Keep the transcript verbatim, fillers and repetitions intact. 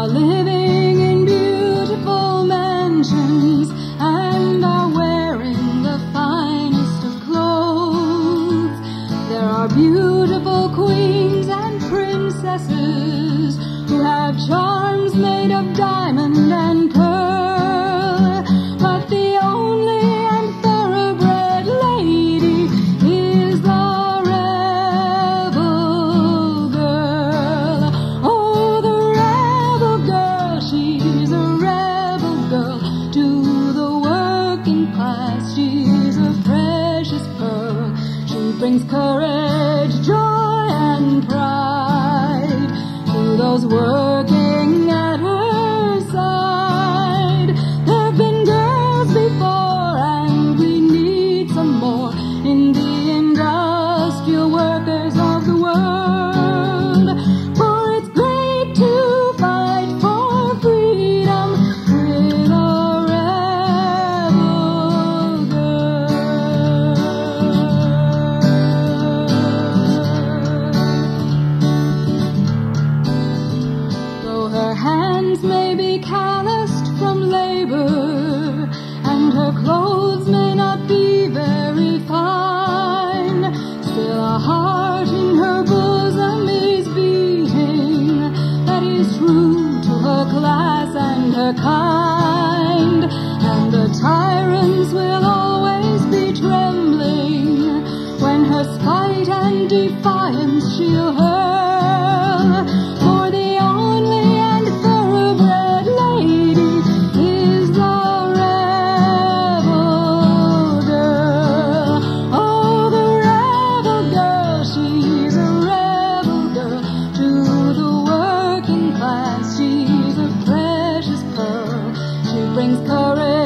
are living in beautiful mansions and are wearing the finest of clothes. There are beautiful queens and princesses who have charms made of diamond and pearl, but the only and thoroughbred lady is the rebel girl. Oh, the rebel girl, she's a rebel girl. To the working class, she's a precious pearl. She brings courage, joy, and pride to those working at her side. There've been girls before, and we need some more in the industrial workers of the world. For it's great to fight for freedom with a rebel girl. Though her hands may be calloused from labor, and her clothes may not be very fine, still a heart in her bosom is beating that is true to her class and her kind. And the tyrants will always be trembling when her spite and defiance she'll hurl. For the only and thoroughbred lady is the rebel girl. Oh, the rebel girl, she's a rebel girl. To the working class, she's a precious pearl. She brings courage,